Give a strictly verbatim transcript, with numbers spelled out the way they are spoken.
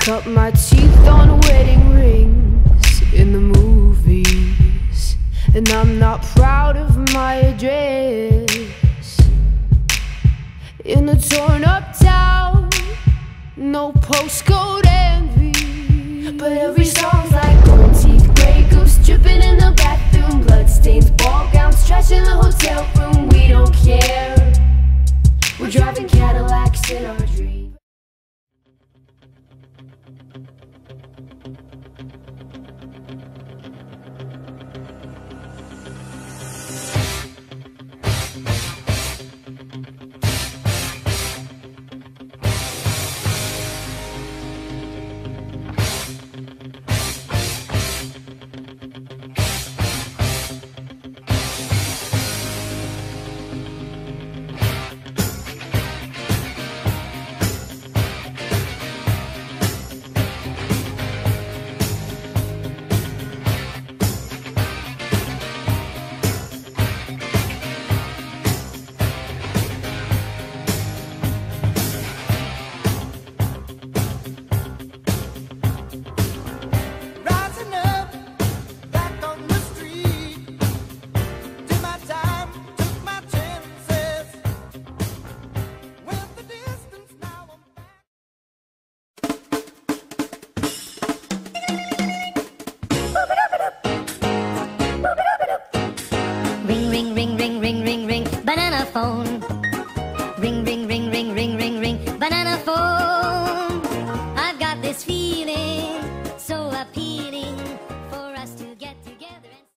Cut my teeth on wedding rings in the movies, and I'm not proud of my address. In a torn up town, no postcode envy, but every song's like